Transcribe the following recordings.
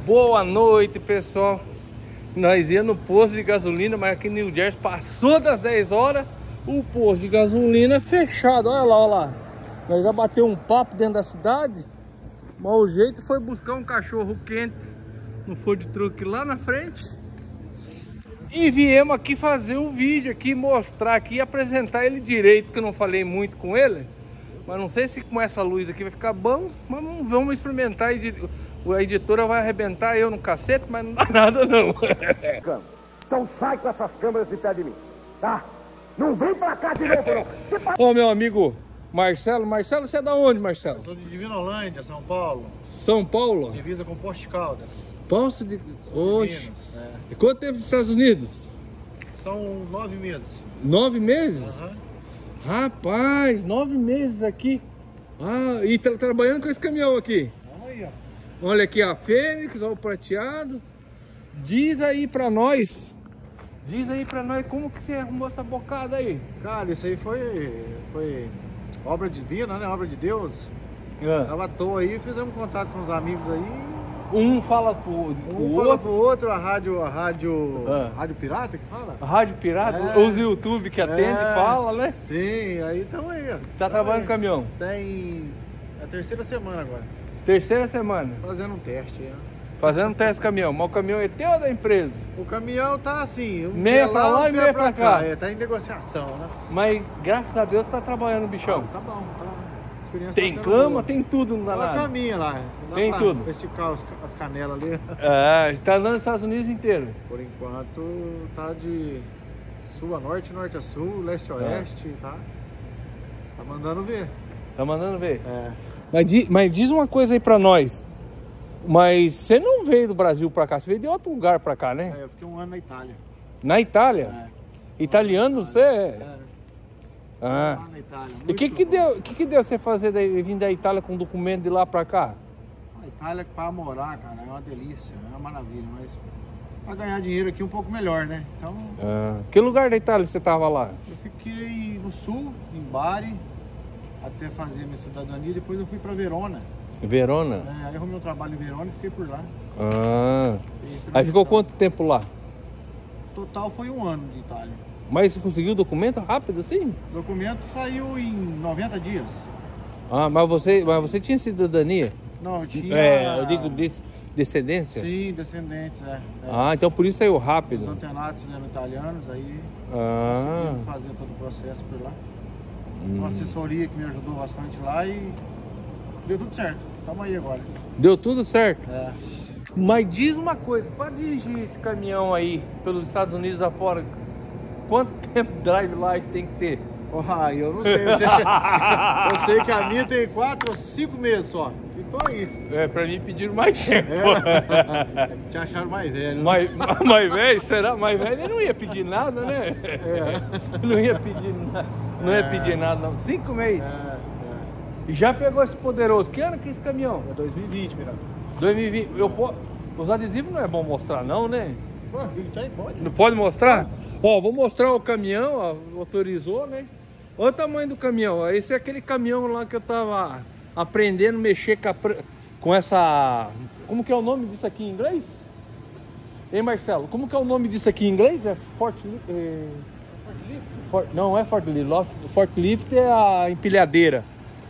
Boa noite, pessoal. Nós ia no posto de gasolina, mas aqui em New Jersey passou das 10 horas, o posto de gasolina é fechado. Olha lá, olha lá. Nós já bateu um papo dentro da cidade, mas o jeito foi buscar um cachorro quente no food truck lá na frente. E viemos aqui fazer um vídeo aqui, mostrar aqui, apresentar ele direito, que eu não falei muito com ele. Mas não sei se com essa luz aqui vai ficar bom, mas vamos experimentar. A editora vai arrebentar eu no cacete, mas não dá nada não. Então sai com essas câmeras de pé de mim, tá? Não vem pra cá de novo não. Ô, meu amigo Marcelo. Marcelo, você é da onde, Marcelo? Eu sou de Divinolândia, São Paulo. São Paulo? Divisa com Poços de Caldas. Poço de... Oxe. É. E quanto tempo nos Estados Unidos? São 9 meses. 9 meses? Uhum. Rapaz, 9 meses aqui. Ah, e tá trabalhando com esse caminhão aqui. Vamos aí, ó. Olha aqui a Fênix, olha o prateado. Diz aí pra nós como que você arrumou essa bocada aí. Cara, isso aí foi obra divina, né? Obra de Deus. É. Tava à toa aí, fizemos contato com os amigos aí. Um fala pro Fala pro outro, a rádio pirata que fala? A rádio pirata, os YouTube que atende, fala, né? Sim, aí estamos aí, ó. Tá trabalhando no caminhão? Tem a terceira semana agora. Terceira semana. Fazendo um teste aí, ó. Fazendo um teste do caminhão, mas o caminhão é teu ou da empresa? O caminhão tá assim, meia pra lá e meia pra cá. Tá em negociação, né? Mas graças a Deus tá trabalhando o bichão. Tá bom, tá. A experiência Tem tá sendo cama, boa. tem tudo no Ela danado. caminha lá. Tem pra tudo. esticar as canelas ali. É, tá andando nos Estados Unidos inteiro. Por enquanto tá de sul a norte, norte a sul, leste a oeste, tá? Tá mandando ver. Tá mandando ver. É. Mas diz uma coisa aí pra nós. Mas você não veio do Brasil pra cá, você veio de outro lugar pra cá, né? Eu fiquei um ano na Itália. Na Itália? É. Italiano você é? Ah. Lá na Itália. E o que deu você fazer vir da Itália com documento de lá pra cá? A Itália para morar, cara, é uma delícia, é uma maravilha, mas para ganhar dinheiro aqui um pouco melhor, né? Então, Que lugar da Itália você tava lá? eu fiquei no sul, em Bari, até fazer minha cidadania, depois eu fui para Verona. Verona? Aí eu arrumei um trabalho em Verona e fiquei por lá. Ah. Aí ficou quanto tempo lá? Total foi um ano de Itália. Mas você conseguiu o documento rápido assim? O documento saiu em 90 dias. Ah, mas você tinha cidadania? Não, eu tinha... Eu digo descendência? Sim, descendentes, Ah, então por isso saiu Os rápido. antenados eram italianos, aí consegui fazer todo o processo por lá. Uma assessoria que me ajudou bastante lá e deu tudo certo. Tamo aí agora. Deu tudo certo? É. Mas diz uma coisa, para dirigir esse caminhão aí pelos Estados Unidos afora, quanto tempo drive life tem que ter? Eu não sei. Eu sei que a minha tem 4 ou 5 meses só. E tô aí. Pra mim pediram mais tempo. Te acharam mais velho. Mais velho? Será? Mais velho ele não ia pedir nada, né? Não ia pedir nada. Não ia pedir nada, não. 5 meses. E já pegou esse poderoso. Que ano que é esse caminhão? É 2020, Miranda. 2020. Os adesivos não é bom mostrar não, né? Pô, pode. Não pode mostrar? Ó, vou mostrar o caminhão, ó, autorizou, né? Olha o tamanho do caminhão, ó. Esse é aquele caminhão lá que eu tava aprendendo a mexer com essa... Como que é o nome disso aqui em inglês? Hein, Marcelo? Como que é o nome disso aqui em inglês? É forklift? Não é forklift. Forklift é a empilhadeira.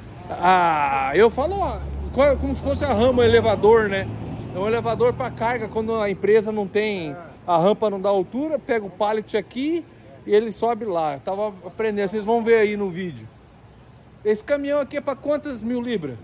Eu falo como se fosse a rama elevador, né? É um elevador para carga quando a empresa não tem, a rampa não dá altura, pega o pallet aqui e ele sobe lá. Eu tava aprendendo, vocês vão ver aí no vídeo. Esse caminhão aqui é para quantas mil libras?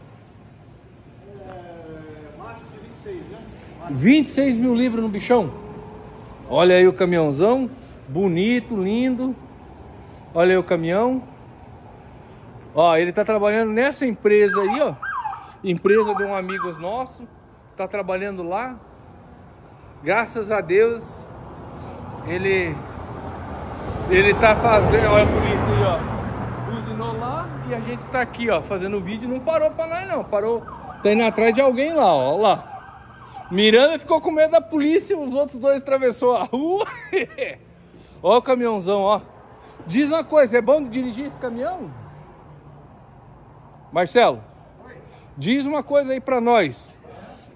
Máximo de 26, né? 26 mil libras no bichão. Olha aí o caminhãozão, bonito, lindo. Olha aí o caminhão. Ó, ele tá trabalhando nessa empresa aí, ó. Empresa de um amigo nosso. Tá trabalhando lá. Graças a Deus. Ele tá fazendo. Olha a polícia aí, ó. Buzinou lá e a gente tá aqui, ó, fazendo vídeo. Não parou pra nós, não. Parou. Tá indo atrás de alguém lá, ó. Lá. Miranda ficou com medo da polícia. Os outros dois atravessou a rua. Ó o caminhãozão, ó. Diz uma coisa, é bom dirigir esse caminhão? Marcelo, diz uma coisa aí pra nós.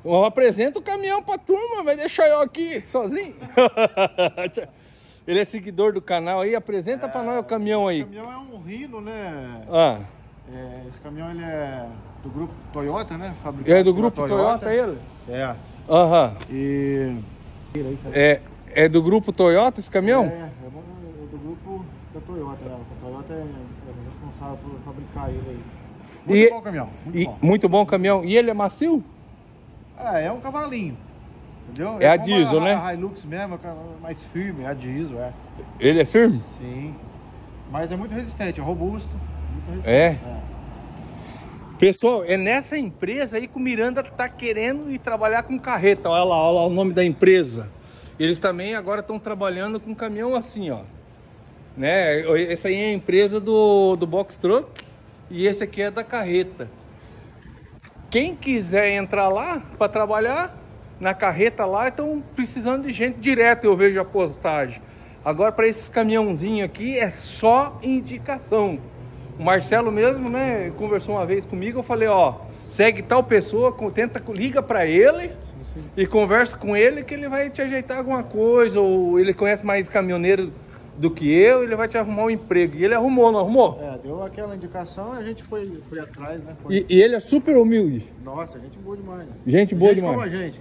Apresenta o caminhão pra turma, vai deixar eu aqui sozinho. Ele é seguidor do canal aí, apresenta pra nós o caminhão aí. Esse caminhão é um Rhino, né? Esse caminhão ele é do grupo Toyota, né? É do grupo Toyota ele? É. Aham. E... É do grupo Toyota esse caminhão? É do grupo da Toyota, né? A Toyota é responsável por fabricar ele aí. Muito bom o caminhão, muito bom o caminhão. E ele é macio? É um cavalinho, entendeu? É a diesel, né? A Hilux mesmo, mais firme, é a diesel, é. Ele é firme? Sim. Mas é muito resistente, é robusto. Muito resistente, Pessoal, é nessa empresa aí que o Miranda tá querendo ir trabalhar com carreta. Olha lá o nome da empresa. Eles também agora estão trabalhando com caminhão assim, ó. Né? Essa aí é a empresa do box truck e esse aqui é da carreta. Quem quiser entrar lá para trabalhar na carreta lá, estão precisando de gente direto, eu vejo a postagem. Agora para esses caminhãozinhos aqui é só indicação. O Marcelo mesmo, né, conversou uma vez comigo, eu falei, ó, segue tal pessoa, liga para ele e conversa com ele que ele vai te ajeitar alguma coisa, ou ele conhece mais caminhoneiro do que eu, ele vai te arrumar um emprego. E ele arrumou, não arrumou? Deu aquela indicação e a gente foi atrás, né? E ele é super humilde. Nossa, gente boa demais, né? Gente boa demais. Como a gente.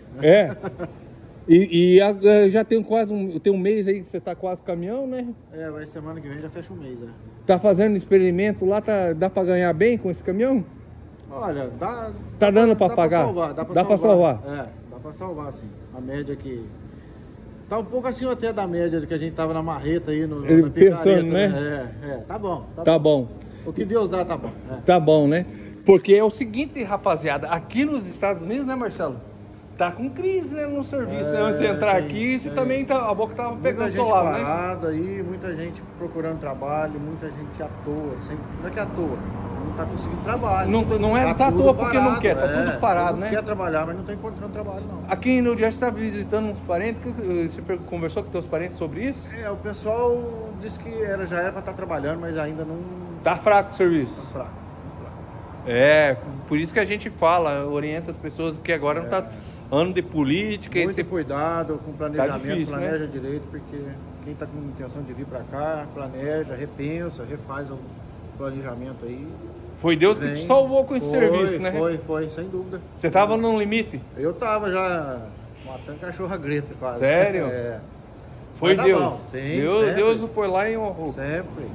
Já tem quase tem um mês aí que você tá quase caminhão, né? Vai semana que vem já fecha um mês, né? Tá fazendo experimento lá, dá pra ganhar bem com esse caminhão? Olha, Tá dando pra pagar? Dá pra salvar. Dá pra salvar, sim. A média que... Tá um pouco assim até da média que a gente tava na marreta aí, na pensando, picareta, né? Tá bom. Tá bom. O que Deus dá, tá bom. Tá bom, né? Porque é o seguinte, rapaziada, aqui nos Estados Unidos, né, Marcelo? Tá com crise, né, no serviço, né? Você entrar aqui, você também tá, a boca tava pegando muita gente lado, parada aí, muita gente procurando trabalho, muita gente à toa, não é que à toa, não tá conseguindo trabalho. Não é tá à toa porque não quer, tá tudo parado, né? Quer trabalhar, mas não tá encontrando trabalho, não. Aqui em New Jersey você tá visitando uns parentes, você conversou com teus parentes sobre isso? O pessoal disse que já era pra estar trabalhando, mas ainda não... Tá fraco o serviço? Tá fraco. Por isso que a gente fala, orienta as pessoas que agora não tá... Ano de política... Muito cuidado com planejamento, tá difícil, planeja né? direito, porque quem está com intenção de vir para cá, planeja, repensa, refaz o planejamento aí. Foi Deus que te salvou com esse serviço, né? Foi, sem dúvida. Você tava no limite? Eu tava já matando cachorra greta quase. Sério? Foi tá Deus. Bom. Sim, Deus foi lá e honrou. Sempre.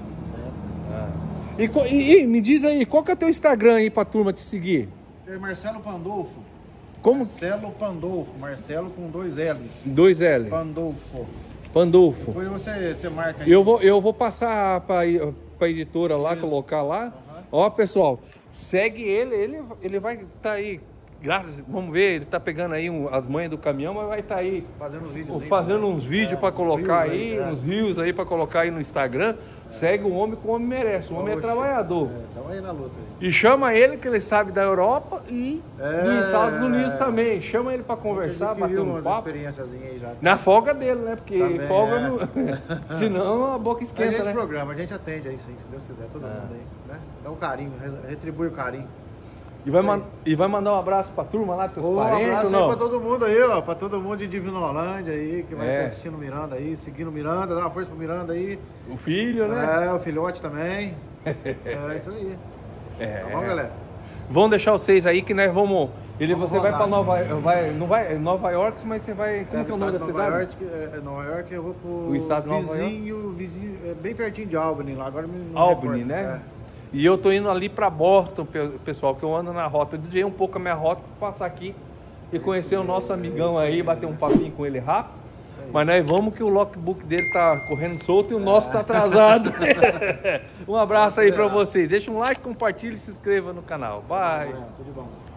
E me diz aí, qual que é o teu Instagram aí pra turma te seguir? Marcelo Pandolfo. Como? Marcelo Pandolfo, Marcelo com 2 L's. 2 L. Pandolfo. Depois você marca aí. Eu vou passar pra editora lá, colocar lá. Ó, pessoal, segue ele vai estar aí. Vamos ver, ele tá pegando aí as manhas do caminhão, mas vai estar aí fazendo uns vídeos para colocar aí, uns reels aí para colocar aí no Instagram. Segue o homem que o homem merece, o homem é trabalhador. Estamos aí na luta. E chama ele, que ele sabe da Europa e dos Estados Unidos também. Chama ele para conversar, bater um papo. Aí já. Na folga dele, né? Porque também, folga não... Senão a boca esquenta, a gente né? programa, a gente atende aí sim, se Deus quiser, todo mundo aí, né? Dá um carinho, retribui o carinho. E vai mandar um abraço pra turma lá, teus parentes? Um abraço ou não? aí pra todo mundo aí, ó. Pra todo mundo de Divinolândia aí, que vai estar assistindo o Miranda aí, seguindo o Miranda, dá uma força pro Miranda aí. O filho, né? O filhote também. Isso aí. Tá bom, galera? Vamos deixar vocês aí que nós vamos... Você vai pra Nova York, mas você vai... Como que é o nome da cidade? Nova York, eu vou pro o estado de Nova York. Vizinho, bem pertinho de Albany lá. Agora não Albany, né? E eu tô indo ali para Boston, pessoal, que eu ando na rota. Eu desviei um pouco a minha rota para passar aqui e conhecer o nosso amigão aí, bater um papinho com ele rápido. Mas nós vamos que o logbook dele tá correndo solto e o nosso tá atrasado. Um abraço aí para vocês. Deixa um like, compartilhe e se inscreva no canal. Bye! Tudo bom.